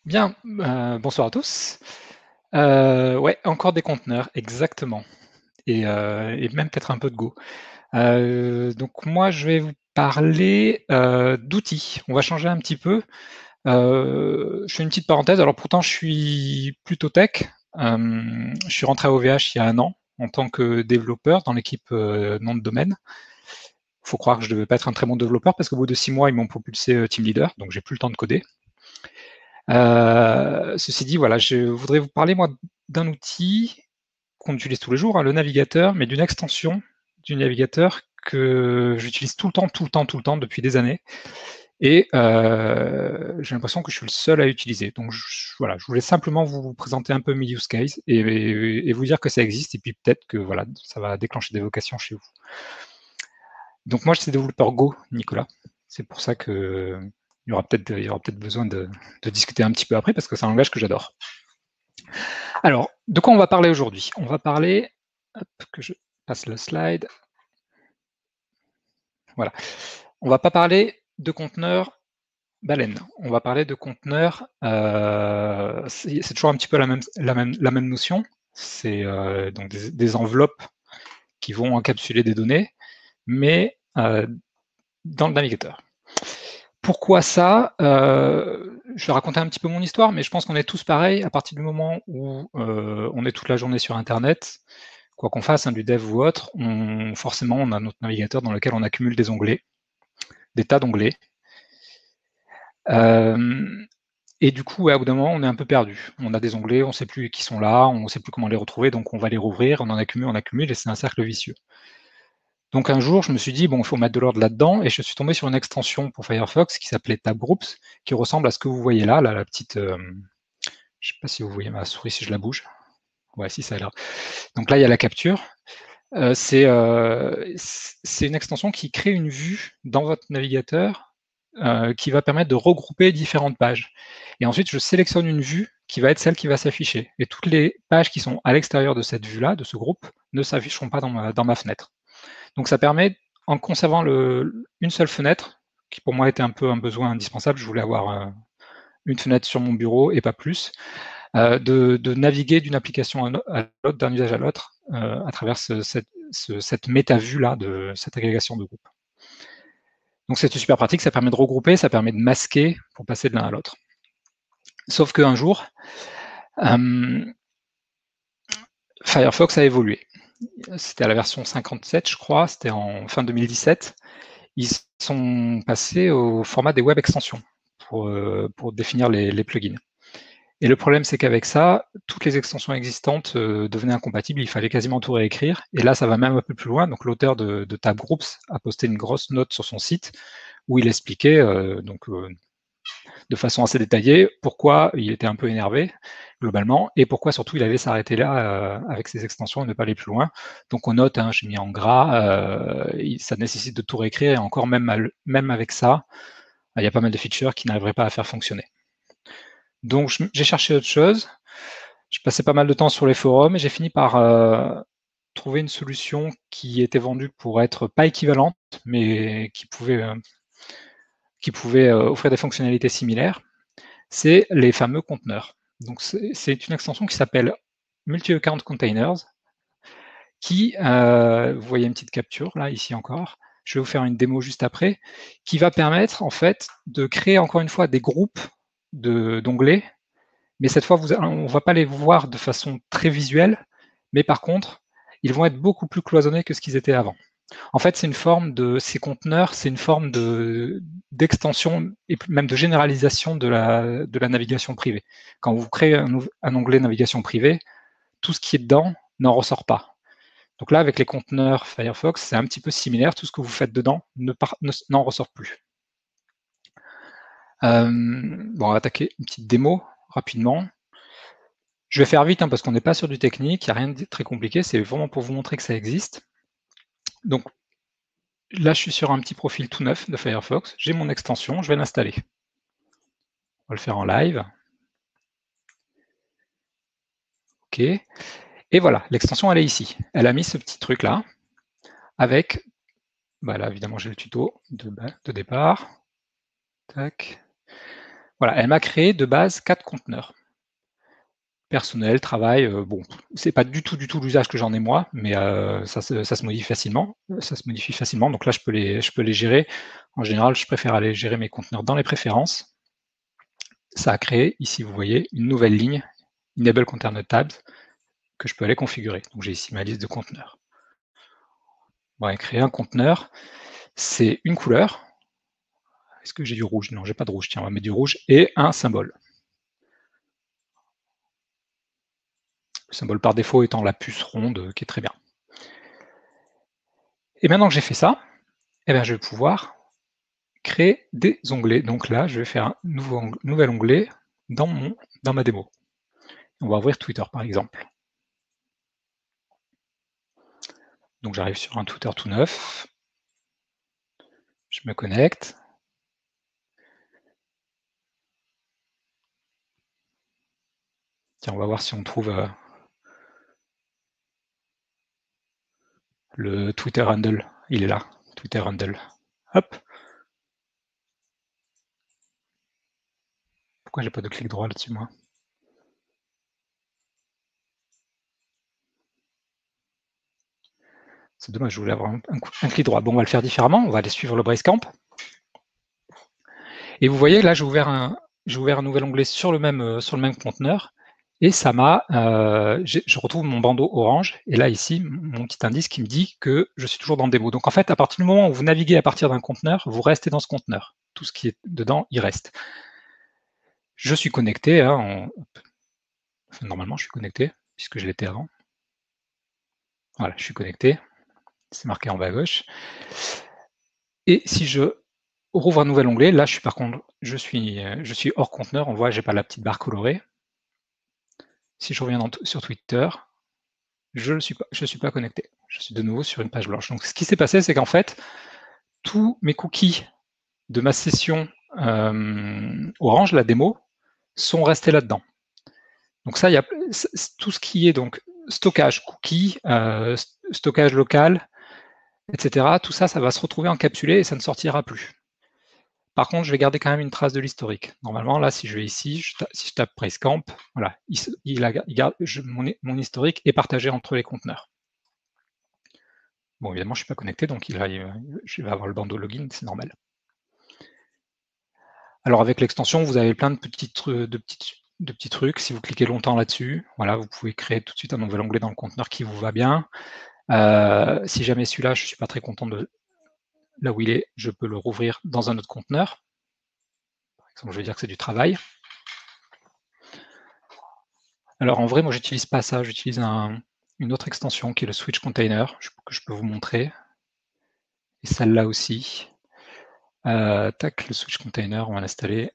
Bien, bonsoir à tous. Ouais, encore des conteneurs, exactement et même peut-être un peu de Go. Donc moi, je vais vous parler, d'outils. On va changer un petit peu. Je fais une petite parenthèse. Alors pourtant, je suis plutôt tech. Je suis rentré à OVH il y a 1 an en tant que développeur dans l'équipe, nom de domaine. Faut croire que je devais pas être un très bon développeur parce qu'au bout de 6 mois, ils m'ont propulsé, team leader, donc j'ai plus le temps de coder. Ceci dit, voilà, je voudrais vous parler, moi, d'un outil qu'on utilise tous les jours, hein, le navigateur, mais d'une extension du navigateur que j'utilise tout le temps, tout le temps, tout le temps depuis des années. Et j'ai l'impression que je suis le seul à utiliser. Donc voilà, je voulais simplement vous présenter un peu mes use cases et vous dire que ça existe, et puis peut-être que voilà, ça va déclencher des vocations chez vous. Donc moi, je suis développeur Go, Nicolas. C'est pour ça que il y aura peut-être besoin de discuter un petit peu après, parce que c'est un langage que j'adore. Alors, de quoi on va parler aujourd'hui? On va parler, hop, que je passe le slide. Voilà. On va pas parler de conteneurs baleines. On va parler de conteneurs, c'est toujours un petit peu la même notion. C'est donc des enveloppes qui vont encapsuler des données, mais dans le navigateur. Pourquoi ça? Je vais raconter un petit peu mon histoire, mais je pense qu'on est tous pareils à partir du moment où on est toute la journée sur Internet. Quoi qu'on fasse, hein, du dev ou autre, forcément, on a notre navigateur dans lequel on accumule des onglets, des tas d'onglets. Et du coup, ouais, au bout d'un moment, on est un peu perdu. On a des onglets, on ne sait plus qui sont là, on ne sait plus comment les retrouver, donc on va les rouvrir, on en accumule, et c'est un cercle vicieux. Donc un jour, je me suis dit, bon, il faut mettre de l'ordre là-dedans, et je suis tombé sur une extension pour Firefox qui s'appelait TabGroups, qui ressemble à ce que vous voyez là, la petite... je ne sais pas si vous voyez ma souris si je la bouge. Ouais, si, ça est là. Donc là, il y a la capture. C'est une extension qui crée une vue dans votre navigateur qui va permettre de regrouper différentes pages. Et ensuite, je sélectionne une vue qui va être celle qui va s'afficher. Et toutes les pages qui sont à l'extérieur de cette vue-là, de ce groupe, ne s'afficheront pas dans ma fenêtre. Donc ça permet, en conservant une seule fenêtre, qui pour moi était un peu un besoin indispensable, je voulais avoir une fenêtre sur mon bureau et pas plus, de naviguer d'une application à l'autre, d'un usage à l'autre, à travers cette méta-vue-là de cette agrégation de groupes. Donc c'est super pratique, ça permet de regrouper, ça permet de masquer pour passer de l'un à l'autre. Sauf qu'un jour, Firefox a évolué. C'était à la version 57, je crois, c'était en fin 2017. Ils sont passés au format des web extensions pour définir les plugins. Et le problème, c'est qu'avec ça, toutes les extensions existantes devenaient incompatibles, il fallait quasiment tout réécrire. Et là, ça va même un peu plus loin. Donc l'auteur de TabGroups a posté une grosse note sur son site où il expliquait de façon assez détaillée pourquoi il était un peu énervé globalement et pourquoi surtout il avait s'arrêter là avec ses extensions et ne pas aller plus loin. Donc on note, hein, j'ai mis en gras, ça nécessite de tout réécrire et encore même avec ça, il y a pas mal de features qui n'arriveraient pas à faire fonctionner. Donc j'ai cherché autre chose. Je passais pas mal de temps sur les forums et j'ai fini par trouver une solution qui était vendue pour être pas équivalente, mais qui pouvait offrir des fonctionnalités similaires. C'est les fameux conteneurs. Donc c'est une extension qui s'appelle Multi-Account Containers, qui, vous voyez une petite capture là, ici encore, je vais vous faire une démo juste après, qui va permettre en fait de créer encore une fois des groupes d'onglets, mais cette fois on ne va pas les voir de façon très visuelle, mais par contre, ils vont être beaucoup plus cloisonnés que ce qu'ils étaient avant. En fait, c'est une forme de ces conteneurs, c'est une forme d'extension et même de généralisation de la navigation privée. Quand vous créez un onglet navigation privée, tout ce qui est dedans n'en ressort pas. Donc là, avec les conteneurs Firefox, c'est un petit peu similaire. Tout ce que vous faites dedans n'en ressort plus. Bon, on va attaquer une petite démo rapidement. Je vais faire vite hein, parce qu'on n'est pas sur du technique, il n'y a rien de très compliqué, c'est vraiment pour vous montrer que ça existe. Donc là, je suis sur un petit profil tout neuf de Firefox, j'ai mon extension, je vais l'installer. On va le faire en live. OK. Et voilà, l'extension, elle est ici. Elle a mis ce petit truc-là, avec, bah là, évidemment, j'ai le tuto de départ. Tac. Voilà, elle m'a créé de base 4 conteneurs. Personnel, travail, bon, c'est pas du tout l'usage que j'en ai moi, mais ça se modifie facilement. Donc là, je peux les gérer. En général, je préfère aller gérer mes conteneurs dans les préférences. Ça a créé, ici, vous voyez, une nouvelle ligne, Enable Container Tabs, que je peux aller configurer. Donc j'ai ici ma liste de conteneurs. On va créer un conteneur, c'est une couleur. Est-ce que j'ai du rouge? Non, j'ai pas de rouge. Tiens, on va mettre du rouge et un symbole. Le symbole par défaut étant la puce ronde, qui est très bien. Et maintenant que j'ai fait ça, eh bien, je vais pouvoir créer des onglets. Donc là, je vais faire un nouvel onglet dans ma démo. On va ouvrir Twitter, par exemple. Donc j'arrive sur un Twitter tout neuf. Je me connecte. Tiens, on va voir si on trouve le Twitter handle. Il est là, Twitter handle. Hop. Pourquoi j'ai pas de clic droit là-dessus, moi? C'est dommage, je voulais avoir un clic droit. Bon, on va le faire différemment. On va aller suivre le Basecamp. Et vous voyez, là, j'ai ouvert un nouvel onglet sur le même conteneur. Et ça m'a, je retrouve mon bandeau orange. Et là, ici, mon petit indice qui me dit que je suis toujours dans le démo. Donc, en fait, à partir du moment où vous naviguez à partir d'un conteneur, vous restez dans ce conteneur. Tout ce qui est dedans, il reste. Je suis connecté. Enfin, normalement, je suis connecté, puisque je l'étais avant. Voilà, je suis connecté. C'est marqué en bas à gauche. Et si je rouvre un nouvel onglet, là, par contre, je suis hors conteneur. On voit, j'ai pas la petite barre colorée. Si je reviens sur Twitter, je ne suis pas connecté. Je suis de nouveau sur une page blanche. Donc, ce qui s'est passé, c'est qu'en fait, tous mes cookies de ma session Orange, la démo, sont restés là-dedans. Donc ça, il y a tout ce qui est donc stockage cookies, stockage local, etc. Tout ça, ça va se retrouver encapsulé et ça ne sortira plus. Par contre, je vais garder quand même une trace de l'historique. Normalement, là, si je vais ici, si je tape Basecamp, voilà, mon historique est partagé entre les conteneurs. Bon, évidemment, je ne suis pas connecté, donc je vais avoir le bandeau login, c'est normal. Alors, avec l'extension, vous avez plein de petits trucs. Si vous cliquez longtemps là-dessus, voilà, vous pouvez créer tout de suite un nouvel onglet dans le conteneur qui vous va bien. Si jamais celui-là, je ne suis pas très content de là où il est, je peux le rouvrir dans un autre conteneur. Par exemple, je vais dire que c'est du travail. Alors en vrai, moi, j'utilise pas ça. J'utilise une autre extension qui est le Switch Container, que je peux vous montrer. Et celle-là aussi. Tac, le Switch Container, on va l'installer.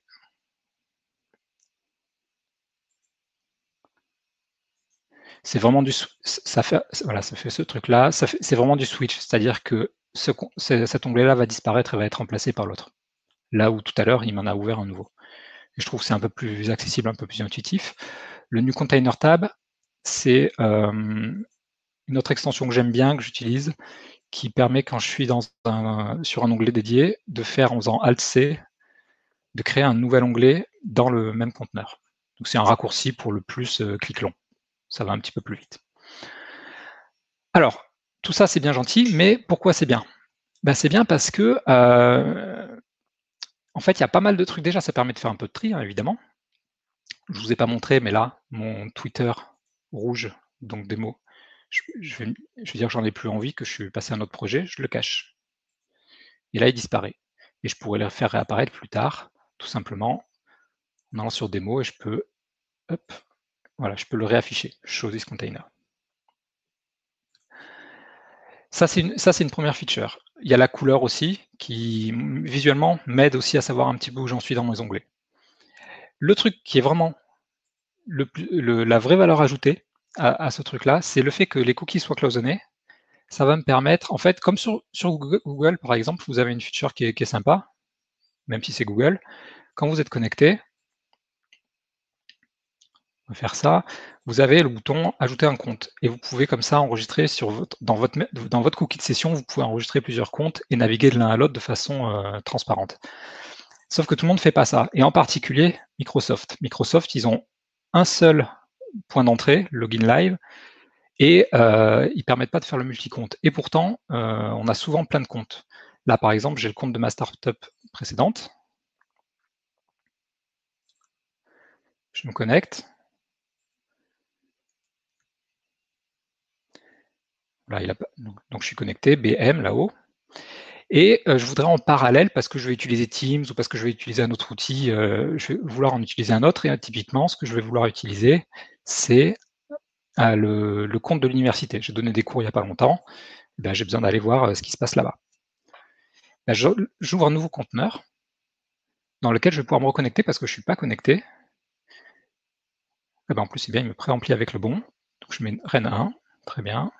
C'est vraiment ça fait ce truc-là. C'est vraiment du switch, c'est-à-dire que cet onglet-là va disparaître et va être remplacé par l'autre. Là où tout à l'heure, il m'en a ouvert un nouveau. Et je trouve que c'est un peu plus accessible, un peu plus intuitif. Le New Container Tab, c'est une autre extension que j'aime bien, que j'utilise, qui permet, quand je suis sur un onglet dédié, de faire, en faisant Alt-C, de créer un nouvel onglet dans le même conteneur. Donc c'est un raccourci pour le plus clic long. Ça va un petit peu plus vite. Alors, tout ça, c'est bien gentil, mais pourquoi c'est bien? C'est bien parce que, en fait, il y a pas mal de trucs. Déjà, ça permet de faire un peu de tri, hein, évidemment. Je ne vous ai pas montré, mais là, mon Twitter rouge, donc démo, je vais dire que j'en ai plus envie, que je suis passé à un autre projet, je le cache. Et là, il disparaît. Et je pourrais le faire réapparaître plus tard, tout simplement, en allant sur démo, et je peux, hop, voilà, je peux le réafficher, show this container. Ça, c'est une première feature. Il y a la couleur aussi, qui visuellement m'aide aussi à savoir un petit peu où j'en suis dans mes onglets. Le truc qui est vraiment la vraie valeur ajoutée à ce truc-là, c'est le fait que les cookies soient cloisonnés. Ça va me permettre, en fait, comme sur Google, par exemple, vous avez une feature qui est sympa, même si c'est Google. Quand vous êtes connecté, on va faire ça, vous avez le bouton ajouter un compte et vous pouvez comme ça enregistrer dans votre cookie de session, vous pouvez enregistrer plusieurs comptes et naviguer de l'un à l'autre de façon transparente. Sauf que tout le monde ne fait pas ça, et en particulier Microsoft. Microsoft, ils ont un seul point d'entrée, login live, et ils ne permettent pas de faire le multi-compte. Et pourtant, on a souvent plein de comptes. Là, par exemple, j'ai le compte de ma startup précédente. Je me connecte. Là, donc je suis connecté, BM là-haut. Et je voudrais en parallèle, parce que je vais utiliser Teams ou parce que je vais utiliser un autre outil, je vais vouloir en utiliser un autre. Et typiquement, ce que je vais vouloir utiliser, c'est le compte de l'université. J'ai donné des cours il n'y a pas longtemps. Ben, j'ai besoin d'aller voir ce qui se passe là-bas. Ben, j'ouvre un nouveau conteneur dans lequel je vais pouvoir me reconnecter parce que je ne suis pas connecté. Et ben, en plus, c'est bien, il me pré-remplit avec le bon. Donc je mets REN 1, très bien.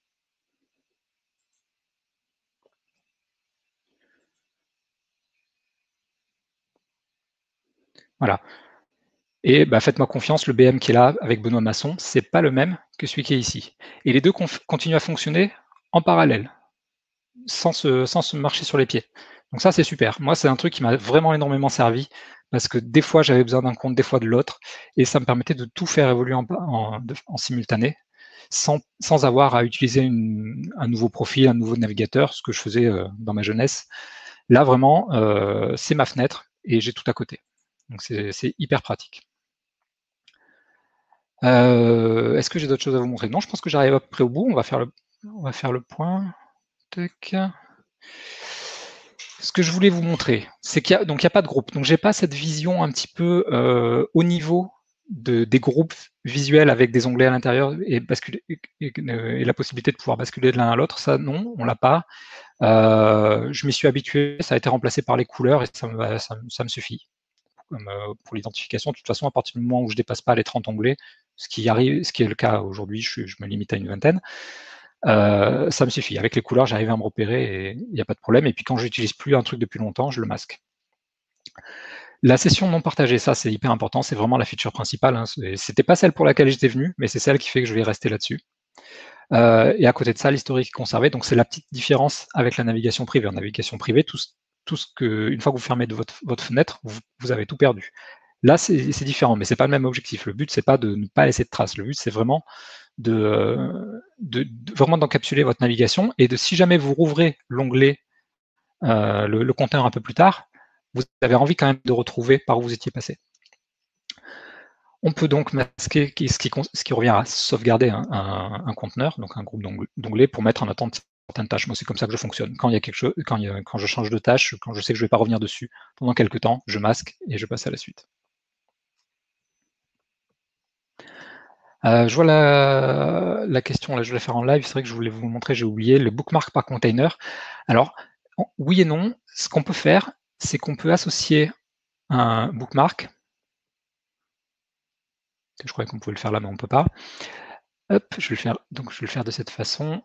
Voilà. Et bah, faites-moi confiance, le BM qui est là avec Benoît Masson, c'est pas le même que celui qui est ici. Et les deux continuent à fonctionner en parallèle, sans se marcher sur les pieds. Donc ça, c'est super. Moi, c'est un truc qui m'a vraiment énormément servi, parce que des fois, j'avais besoin d'un compte, des fois de l'autre, et ça me permettait de tout faire évoluer en simultané, sans avoir à utiliser un nouveau profil, un nouveau navigateur, ce que je faisais dans ma jeunesse. Là, vraiment, c'est ma fenêtre, et j'ai tout à côté. Donc c'est hyper pratique. Est-ce que j'ai d'autres choses à vous montrer? Non, je pense que j'arrive à peu près au bout. On va faire le point. Tac. Ce que je voulais vous montrer, c'est qu'il n'y a pas de groupe. Donc, j'ai pas cette vision un petit peu au niveau des groupes visuels avec des onglets à l'intérieur et la possibilité de pouvoir basculer de l'un à l'autre. Ça, non, on l'a pas. Je m'y suis habitué. Ça a été remplacé par les couleurs et ça me suffit. Pour l'identification, de toute façon, à partir du moment où je ne dépasse pas les 30 onglets, ce qui est le cas aujourd'hui, je me limite à une vingtaine, ça me suffit. Avec les couleurs, j'arrive à me repérer et il n'y a pas de problème. Et puis quand j'utilise plus un truc depuis longtemps, je le masque. La session non partagée, ça c'est hyper important, c'est vraiment la feature principale. Hein. C'était pas celle pour laquelle j'étais venu, mais c'est celle qui fait que je vais rester là-dessus. Et à côté de ça, l'historique est conservé. Donc c'est la petite différence avec la navigation privée. En navigation privée, une fois que vous fermez votre fenêtre, vous avez tout perdu. Là, c'est différent, mais c'est pas le même objectif. Le but, c'est pas de ne pas laisser de traces. Le but, c'est vraiment vraiment d'encapsuler votre navigation et si jamais vous rouvrez l'onglet, le conteneur un peu plus tard, vous avez envie quand même de retrouver par où vous étiez passé. On peut donc masquer ce qui revient à sauvegarder un conteneur, donc un groupe d'onglets, pour mettre en attente certaines tâches. Moi, c'est comme ça que je fonctionne. Quand il y a quelque chose, quand je change de tâche, quand je sais que je ne vais pas revenir dessus pendant quelques temps, je masque et je passe à la suite. Je vois la question, là, je vais la faire en live. C'est vrai que je voulais vous montrer, j'ai oublié, le bookmark par container. Alors, oui et non. Ce qu'on peut faire, c'est qu'on peut associer un bookmark. Je croyais qu'on pouvait le faire là, mais on ne peut pas. Hop, je vais le faire de cette façon.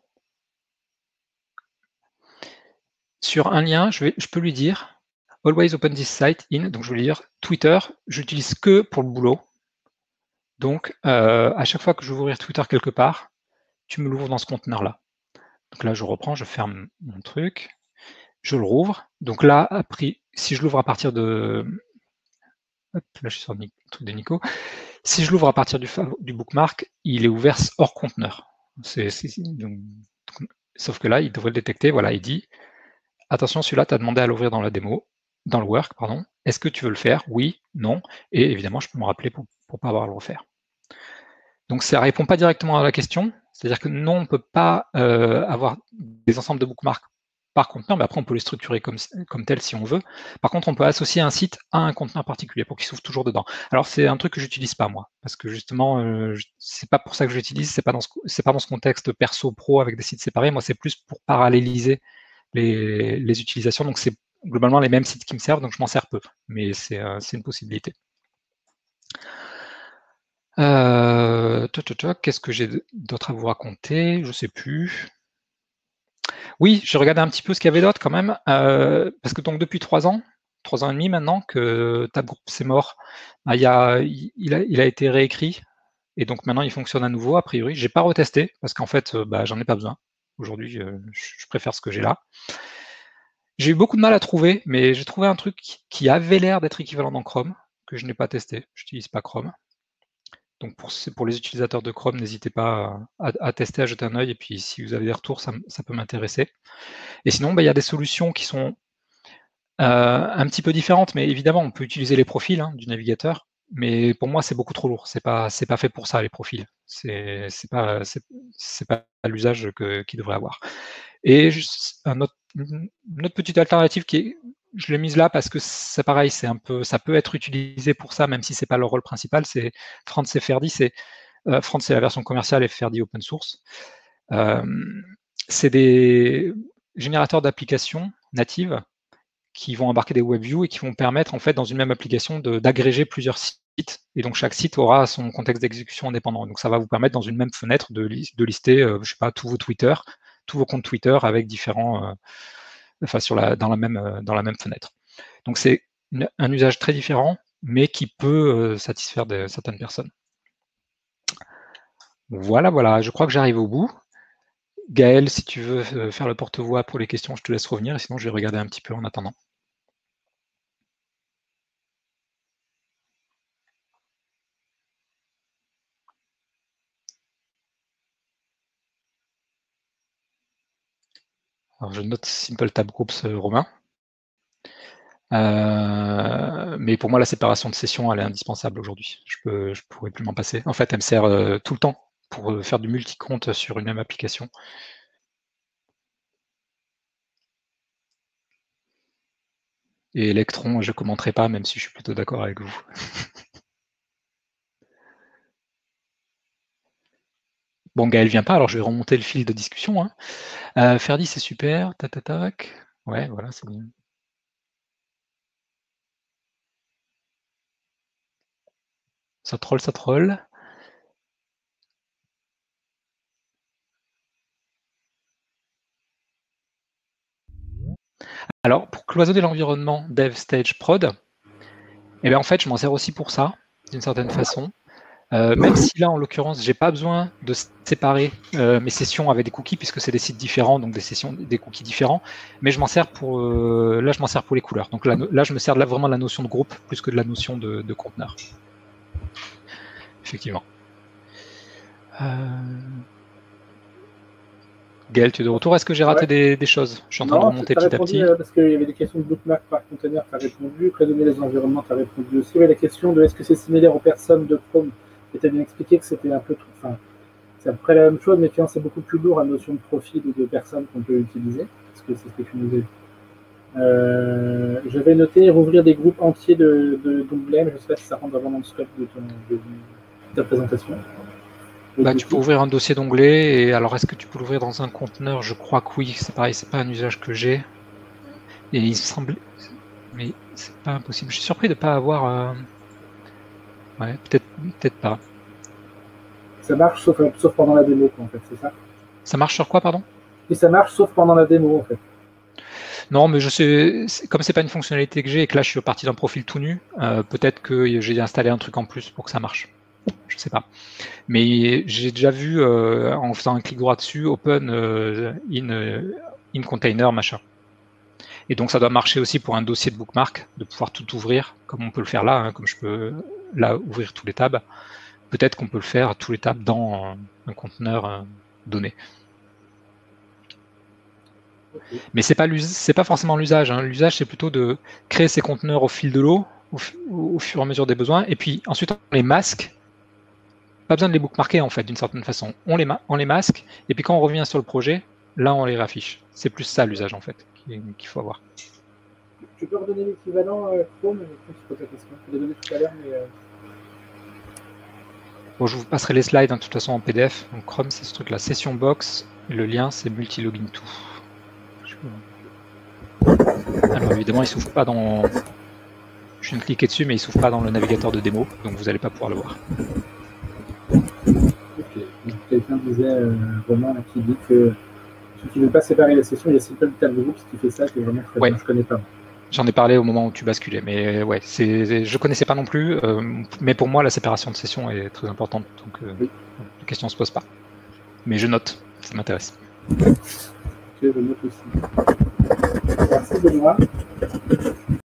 Sur un lien, je peux lui dire Always open this site in. Donc je vais lui dire Twitter, j'utilise que pour le boulot. Donc à chaque fois que je veux ouvrir Twitter quelque part, tu me l'ouvres dans ce conteneur-là. Donc là, je reprends, je ferme mon truc, je le rouvre. Donc là, après, si je l'ouvre à partir de. Hop, là, je suis sur le truc de Nico. Si je l'ouvre à partir du bookmark, il est ouvert hors conteneur. Sauf que là, il devrait le détecter. Voilà, il dit attention, celui-là, tu as demandé à l'ouvrir dans la démo, dans le work, pardon. Est-ce que tu veux le faire? Oui, non. Et évidemment, je peux me rappeler pour ne pas avoir à le refaire. Donc, ça ne répond pas directement à la question. C'est-à-dire que non, on ne peut pas avoir des ensembles de bookmarks par conteneur, mais après, on peut les structurer comme tel si on veut. Par contre, on peut associer un site à un conteneur particulier pour qu'il s'ouvre toujours dedans. Alors, c'est un truc que j'utilise pas, moi, parce que justement, c'est pas pour ça que j'utilise, c'est pas dans ce contexte perso-pro avec des sites séparés. Moi, c'est plus pour paralléliser les utilisations. Donc, c'est globalement les mêmes sites qui me servent, donc je m'en sers peu, mais c'est une possibilité. Qu'est-ce que j'ai d'autre à vous raconter? Je ne sais plus. Oui, j'ai regardé un petit peu ce qu'il y avait d'autre quand même, parce que donc depuis 3 ans et demi maintenant que Tabgroup c'est mort, bah, il a été réécrit et donc maintenant il fonctionne à nouveau a priori. J'ai pas retesté parce qu'en fait, j'en ai pas besoin. Aujourd'hui, je préfère ce que j'ai là. J'ai eu beaucoup de mal à trouver, mais j'ai trouvé un truc qui avait l'air d'être équivalent dans Chrome, que je n'ai pas testé. Je n'utilise pas Chrome. Donc pour les utilisateurs de Chrome, n'hésitez pas à tester, à jeter un œil, et puis si vous avez des retours, ça peut m'intéresser. Et sinon, il y a des solutions qui sont un petit peu différentes, mais évidemment, on peut utiliser les profils du navigateur, mais pour moi, c'est beaucoup trop lourd. C'est pas fait pour ça, les profils. C'est pas l'usage qu'il devrait avoir. Et une autre petite alternative je l'ai mise là parce que c'est pareil, ça peut être utilisé pour ça, même si c'est pas leur rôle principal. C'est Franz et Ferdi. Franz, c'est la version commerciale et Ferdi open source. C'est des générateurs d'applications natives qui vont embarquer des WebViews et qui vont permettre, en fait, dans une même application, d'agréger plusieurs sites. Et donc, chaque site aura son contexte d'exécution indépendant. Donc, ça va vous permettre, dans une même fenêtre, de lister, je sais pas, tous vos comptes Twitter avec différents, dans la même fenêtre. Donc, c'est un usage très différent, mais qui peut satisfaire certaines personnes. Voilà, je crois que j'arrive au bout. Gaël, si tu veux faire le porte-voix pour les questions, je te laisse revenir, et sinon je vais regarder un petit peu en attendant. Alors je note Simple Tab Groups, Romain. Mais pour moi, la séparation de sessions, elle est indispensable aujourd'hui. Je pourrais plus m'en passer. En fait, elle me sert tout le temps pour faire du multi-compte sur une même application. Et Electron, je ne commenterai pas, même si je suis plutôt d'accord avec vous. Bon, Gaël vient pas, alors je vais remonter le fil de discussion. Ferdi, c'est super. Tac. Ouais, voilà, c'est bien. Ça troll. Alors, pour cloisonner l'environnement Dev Stage Prod, en fait, je m'en sers aussi pour ça, d'une certaine façon. Même si là, en l'occurrence, j'ai pas besoin de séparer mes sessions avec des cookies, puisque c'est des sites différents, donc des cookies différents, mais je m'en sers pour les couleurs. Donc là, je me sers vraiment de la notion de groupe plus que de la notion de conteneur. Effectivement. Gaël, tu es de retour. Est-ce que j'ai raté des choses? Je suis en train de remonter petit à petit. Parce qu'il y avait des questions de bookmark par container, tu as répondu. Prédominer les environnements, tu as répondu aussi. Il y avait la question de est-ce que c'est similaire aux personnes de Chrome. Et tu as bien expliqué que c'était un peu tout. Enfin, c'est à peu près la même chose, mais finalement, c'est beaucoup plus lourd la notion de profil ou de personne qu'on peut utiliser. Parce que c'est ce que tu nous disais. J'avais noté rouvrir des groupes entiers d'onglets, mais je ne sais pas si ça rentre vraiment dans le scope de ta présentation. Tu peux ouvrir un dossier d'onglet, et alors est-ce que tu peux l'ouvrir dans un conteneur? Je crois que oui, c'est pareil, c'est pas un usage que j'ai. Et il me semble... Mais c'est pas impossible. Je suis surpris de ne pas avoir... Ouais, peut-être pas. Ça marche sauf pendant la démo, en fait, c'est ça? Ça marche sur quoi, pardon? Et ça marche sauf pendant la démo, en fait. Non, mais je sais, comme c'est pas une fonctionnalité que j'ai et que là je suis parti d'un profil tout nu, peut-être que j'ai installé un truc en plus pour que ça marche. Je sais pas. Mais j'ai déjà vu en faisant un clic droit dessus, open in container, machin. Et donc ça doit marcher aussi pour un dossier de bookmark, de pouvoir tout ouvrir, comme on peut le faire là, comme je peux là ouvrir tous les tabs. Peut-être qu'on peut le faire tous les tabs dans un conteneur donné. Mais c'est pas forcément l'usage. L'usage, c'est plutôt de créer ces conteneurs au fil de l'eau, au fur et à mesure des besoins, et puis ensuite on les masque. Pas besoin de les bookmarker en fait, d'une certaine façon. On les masque, et puis quand on revient sur le projet, là on les réaffiche. C'est plus ça l'usage en fait qu'il faut avoir. Tu peux redonner l'équivalent Chrome? Je pose la question. Je l'ai donné tout à l'heure, mais. Bon, je vous passerai les slides de toute façon en PDF. Donc Chrome, c'est ce truc-là, Session Box. Et le lien, c'est Multi-Login To. Alors évidemment, il s'ouvre pas dans... Je viens de cliquer dessus, mais il s'ouvre pas dans le navigateur de démo, donc vous n'allez pas pouvoir le voir. Ok. Quelqu'un disait, Romain, qui dit que si tu ne veux pas séparer les sessions, il y a Simple Tab Groups qui fait ça, qui est vraiment très bien. Je ne connais pas. J'en ai parlé au moment où tu basculais, mais ouais, je connaissais pas non plus, mais pour moi, la séparation de sessions est très importante, donc la question ne se pose pas. Mais je note, ça m'intéresse. Ok, je note aussi. Merci Benoît.